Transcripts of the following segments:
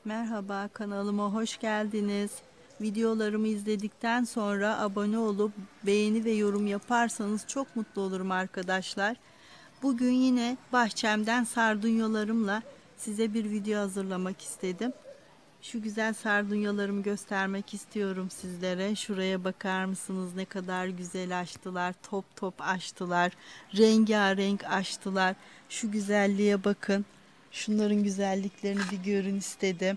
Merhaba, kanalıma hoş geldiniz. Videolarımı izledikten sonra abone olup beğeni ve yorum yaparsanız çok mutlu olurum arkadaşlar. Bugün yine bahçemden sardunyalarımla size bir video hazırlamak istedim. Şu güzel sardunyalarımı göstermek istiyorum sizlere. Şuraya bakar mısınız, ne kadar güzel açtılar. Top top açtılar. Rengarenk açtılar. Şu güzelliğe bakın. Şunların güzelliklerini bir görün istedim.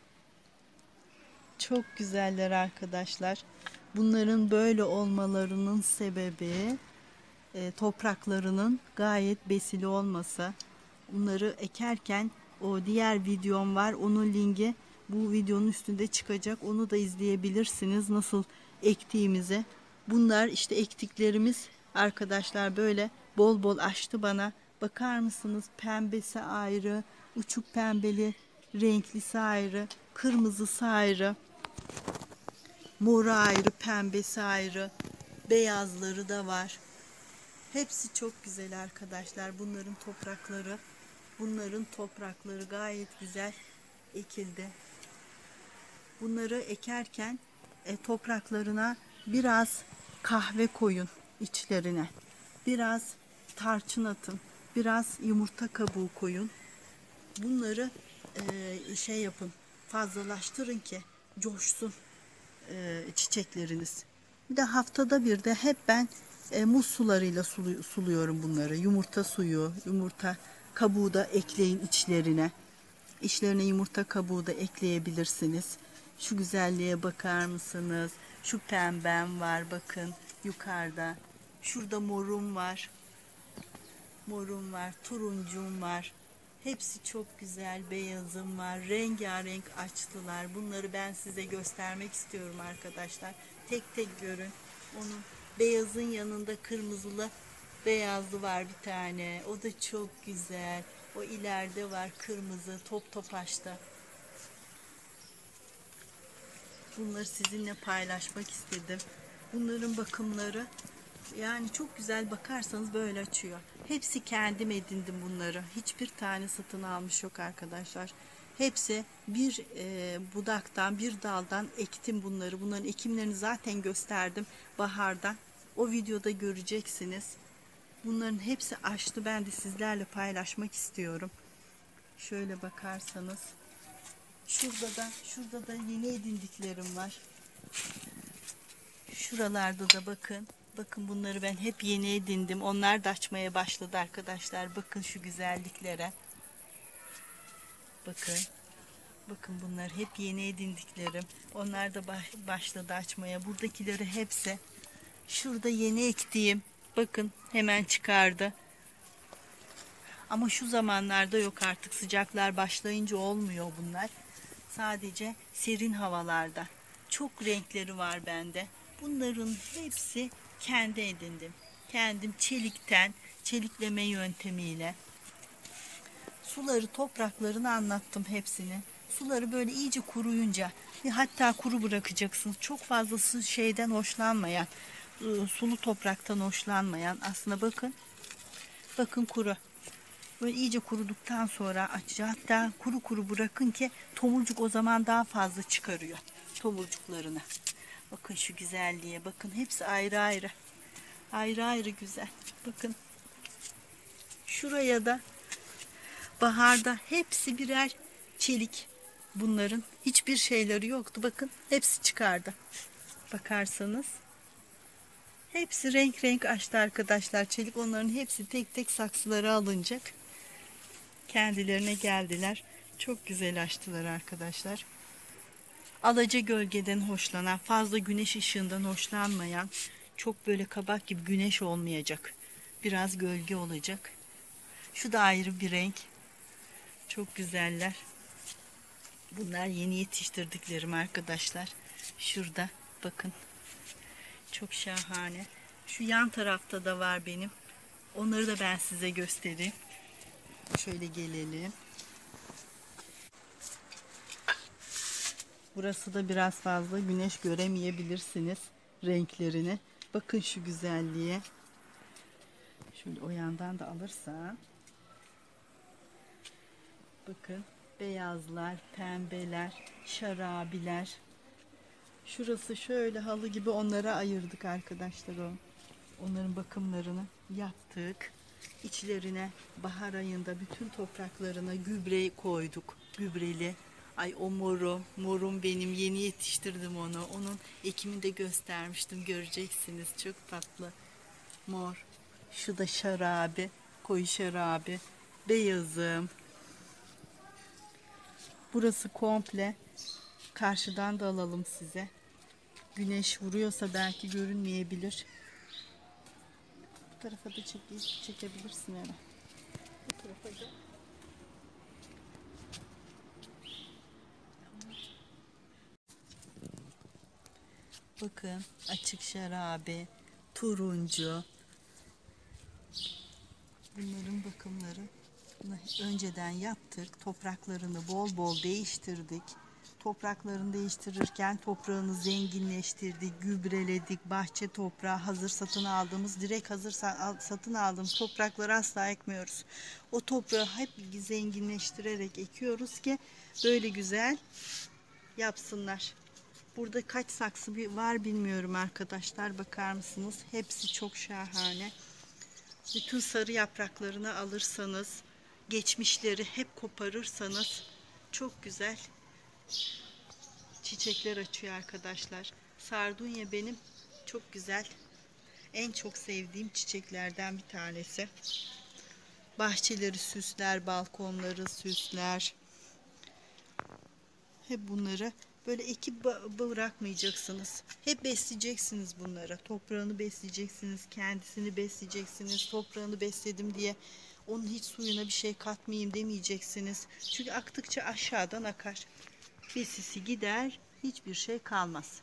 Çok güzeller arkadaşlar. Bunların böyle olmalarının sebebi topraklarının gayet besili olması. Bunları ekerken o diğer videom var. Onun linki bu videonun üstünde çıkacak. Onu da izleyebilirsiniz. Nasıl ektiğimizi. Bunlar işte ektiklerimiz arkadaşlar, böyle bol bol açtı bana. Bakar mısınız? Pembesi ayrı, uçuk pembeli, renklisi ayrı, kırmızısı ayrı. Moru ayrı, pembesi ayrı, beyazları da var. Hepsi çok güzel arkadaşlar. Bunların toprakları gayet güzel ekildi. Bunları ekerken topraklarına biraz kahve koyun içlerine. Biraz tarçın atın. Biraz yumurta kabuğu koyun. Bunları yapın. Fazlalaştırın ki coşsun çiçekleriniz. Bir de haftada bir de hep ben muz sularıyla suluyorum bunları. Yumurta suyu, yumurta kabuğu da ekleyin içlerine. İçlerine yumurta kabuğu da ekleyebilirsiniz. Şu güzelliğe bakar mısınız? Şu pembem var bakın yukarıda. Şurada morum var. Morum var, turuncum var. Hepsi çok güzel, beyazım var. Rengarenk açtılar. Bunları ben size göstermek istiyorum arkadaşlar. Tek tek görün. Onun beyazın yanında kırmızılı, beyazlı var bir tane. O da çok güzel. O ileride var kırmızı, top top açtı. Bunları sizinle paylaşmak istedim. Bunların bakımları yani çok güzel, bakarsanız böyle açıyor. Hepsi kendim edindim bunları. Hiçbir tane satın almış yok arkadaşlar. Hepsi bir budaktan, bir daldan ektim bunları. Bunların ekimlerini zaten gösterdim baharda. O videoda göreceksiniz. Bunların hepsi açtı. Ben de sizlerle paylaşmak istiyorum. Şöyle bakarsanız. Şurada da yeni edindiklerim var. Şuralarda da bakın. Bakın bunları ben hep yeni edindim. Onlar da açmaya başladı arkadaşlar. Bakın şu güzelliklere. Bakın. Bakın bunlar hep yeni edindiklerim. Onlar da başladı açmaya. Buradakileri hepsi. Şurada yeni ektiğim. Bakın hemen çıkardı. Ama şu zamanlarda yok artık. Sıcaklar başlayınca olmuyor bunlar. Sadece serin havalarda. Çok renkleri var bende. Bunların hepsi kendi edindim. Kendim çelikleme yöntemiyle. Suları, topraklarını anlattım hepsini. Suları böyle iyice kuruyunca, hatta kuru bırakacaksınız. Çok fazla şeyden hoşlanmayan, sulu topraktan hoşlanmayan. Aslında bakın kuru. Böyle iyice kuruduktan sonra açacağız. Hatta kuru kuru bırakın ki tomurcuk o zaman daha fazla çıkarıyor tomurcuklarını. Bakın şu güzelliğe bakın. Hepsi ayrı ayrı. Ayrı ayrı güzel. Bakın. Şuraya da baharda hepsi birer çelik. Bunların hiçbir şeyleri yoktu. Bakın hepsi çıkardı. Bakarsanız. Hepsi renk renk açtı arkadaşlar. Çelik, onların hepsi tek tek saksılara alınacak. Kendilerine geldiler. Çok güzel açtılar arkadaşlar. Alaca gölgeden hoşlanan, fazla güneş ışığından hoşlanmayan, çok böyle kabak gibi güneş olmayacak. Biraz gölge olacak. Şu da ayrı bir renk. Çok güzeller. Bunlar yeni yetiştirdiklerim arkadaşlar. Şurada bakın. Çok şahane. Şu yan tarafta da var benim. Onları da ben size göstereyim. Şöyle gelelim. Burası da biraz fazla güneş göremeyebilirsiniz renklerini. Bakın şu güzelliğe. Şöyle o yandan da alırsam. Bakın beyazlar, pembeler, şarabiler. Şurası şöyle halı gibi, onlara ayırdık arkadaşlar o. Onların bakımlarını yaptık. İçlerine bahar ayında bütün topraklarına gübre koyduk. Gübreli. Ay o morum benim, yeni yetiştirdim onu. Onun ekimini de göstermiştim, göreceksiniz. Çok tatlı. Mor. Şu da şarabi, koyu şarabi. Beyazım. Burası komple. Karşıdan da alalım size. Güneş vuruyorsa belki görünmeyebilir. Bu tarafa da çekebilirsin hemen. Bu tarafa da. Bakın, açık şarabe, turuncu. Bunların bakımları önceden yaptık. Topraklarını bol bol değiştirdik. Topraklarını değiştirirken toprağını zenginleştirdik, gübreledik. Bahçe toprağı hazır satın aldığımız, direkt hazır satın aldığımız toprakları asla ekmiyoruz. O toprağı hep zenginleştirerek ekiyoruz ki böyle güzel yapsınlar. Burada kaç saksı var bilmiyorum arkadaşlar, bakar mısınız? Hepsi çok şahane. Bütün sarı yapraklarını alırsanız, geçmişleri hep koparırsanız çok güzel çiçekler açıyor arkadaşlar. Sardunya benim çok güzel, en çok sevdiğim çiçeklerden bir tanesi. Bahçeleri süsler, balkonları süsler. Hep bunları böyle ekip bırakmayacaksınız. Hep besleyeceksiniz bunları. Toprağını besleyeceksiniz, kendisini besleyeceksiniz. Toprağını besledim diye onun hiç suyuna bir şey katmayayım demeyeceksiniz. Çünkü aktıkça aşağıdan akar. Besisi gider, hiçbir şey kalmaz.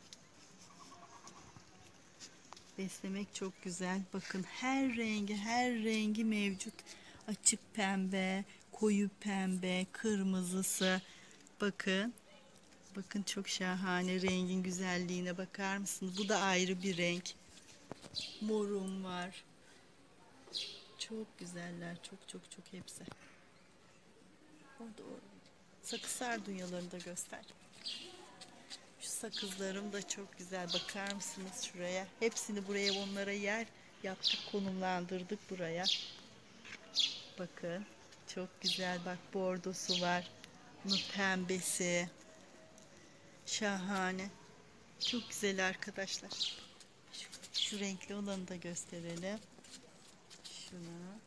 Beslemek çok güzel. Bakın her rengi mevcut. Açık pembe, koyu pembe, kırmızısı. Bakın. Bakın çok şahane, rengin güzelliğine bakar mısınız? Bu da ayrı bir renk. Morum var. Çok güzeller. Çok hepsi. Orada sakız sardunyalarını da göster. Şu sakızlarım da çok güzel. Bakar mısınız şuraya? Hepsini buraya, onlara yer yaptık, konumlandırdık buraya. Bakın. Çok güzel. Bak, bordosu var. Bunun pembesi. Şahane. Çok güzel arkadaşlar. Şu renkli olanı da gösterelim. Şuna.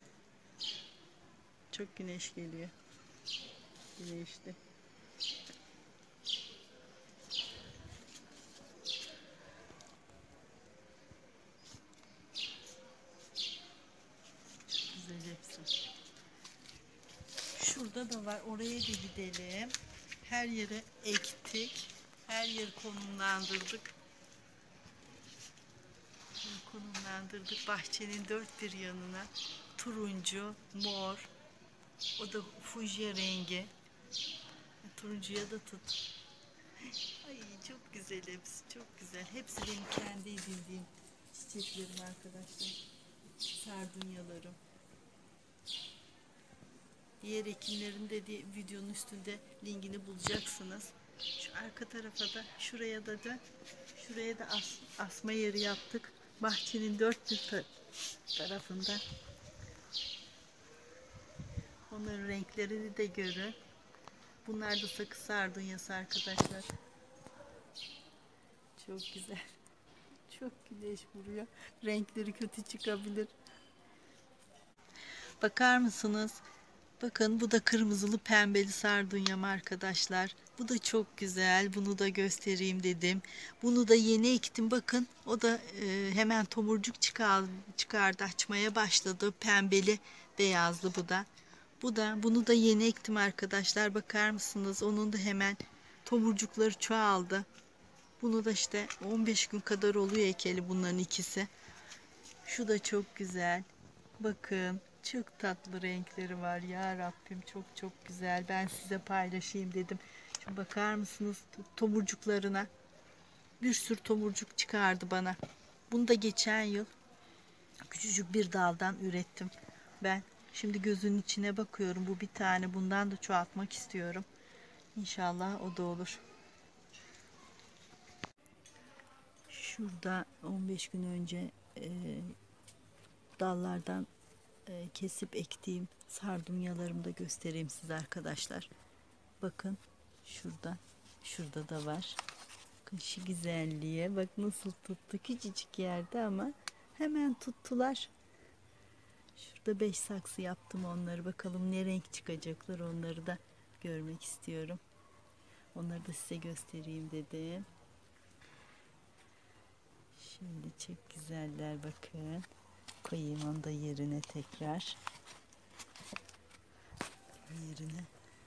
Çok güneş geliyor. Güneşli. Çok güzel hepsi. Şurada da var. Oraya da gidelim. Her yere ektik. Her yeri konumlandırdık. Bahçenin dört bir yanına. Turuncu, mor. O da fuje rengi. Turuncuya da tut. Ay çok güzel hepsi. Çok güzel. Hepsi benim kendi edindiğim çiçeklerim arkadaşlar. Sardunyalarım. Diğer ekinlerin de videonun üstünde linkini bulacaksınız. Şu arka tarafa da, şuraya da dön. Şuraya da asma yeri yaptık. Bahçenin dört bir tarafında. Onların renklerini de görün. Bunlar da sakız sardunyası arkadaşlar. Çok güzel. Çok güneş vuruyor. Renkleri kötü çıkabilir. Bakar mısınız? Bakın, bu da kırmızılı pembeli sardunyam arkadaşlar. Bu da çok güzel. Bunu da göstereyim dedim. Bunu da yeni ektim. Bakın, o da hemen tomurcuk çıkardı. Açmaya başladı. Pembeli, beyazlı bu da. Bunu da yeni ektim arkadaşlar. Bakar mısınız? Onun da hemen tomurcukları çoğaldı. Bunu da işte 15 gün kadar oluyor ekeli, bunların ikisi. Şu da çok güzel. Bakın. Çok tatlı renkleri var ya Rabbim, çok güzel. Ben size paylaşayım dedim. Şimdi bakar mısınız tomurcuklarına? Bir sürü tomurcuk çıkardı bana. Bunu da geçen yıl küçücük bir daldan ürettim ben. Şimdi gözünün içine bakıyorum. Bu bir tane. Bundan da çoğaltmak istiyorum. İnşallah o da olur. Şurada 15 gün önce dallardan kesip ektiğim sardunyalarımı da göstereyim size arkadaşlar. Bakın şurada. Şurada da var. Bakın şu güzelliğe. Bak nasıl tuttu. Küçücük yerde ama hemen tuttular. Şurada 5 saksı yaptım onları. Bakalım ne renk çıkacaklar, onları da görmek istiyorum. Onları da size göstereyim dedim. Şimdi çok güzeller, bakın. Koyayım onu da yerine tekrar. Yerine.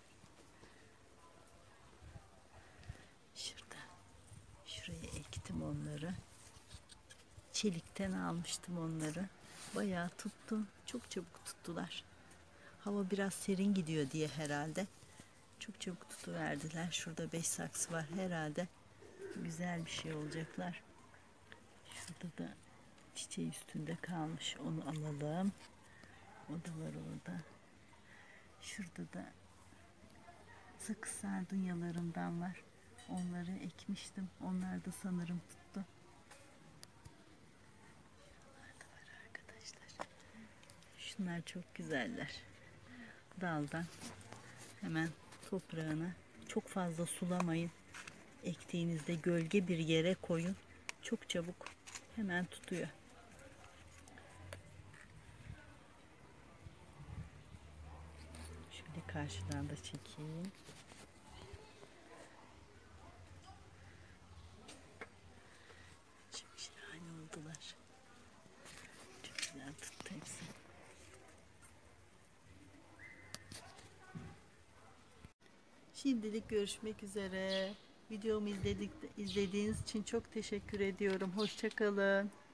Şurada. Şuraya ektim onları. Çelikten almıştım onları. Bayağı tuttu. Çok çabuk tuttular. Hava biraz serin gidiyor diye herhalde. Çok çabuk tutuverdiler. Şurada 5 saksı var herhalde. Güzel bir şey olacaklar. Şurada da çiçeği üstünde kalmış. Onu alalım. O da var orada. Şurada da sakız sardunyalarımdan var. Onları ekmiştim. Onlar da sanırım tuttu. Şunlar da var arkadaşlar. Şunlar çok güzeller. Daldan hemen toprağına çok fazla sulamayın. Ektiğinizde gölge bir yere koyun. Çok çabuk hemen tutuyor. Şöyle karşıdan da çekeyim. Çok şahane oldular. Çok güzel tuttu hepsi. Şimdilik görüşmek üzere. Videomu izlediğiniz için çok teşekkür ediyorum. Hoşça kalın.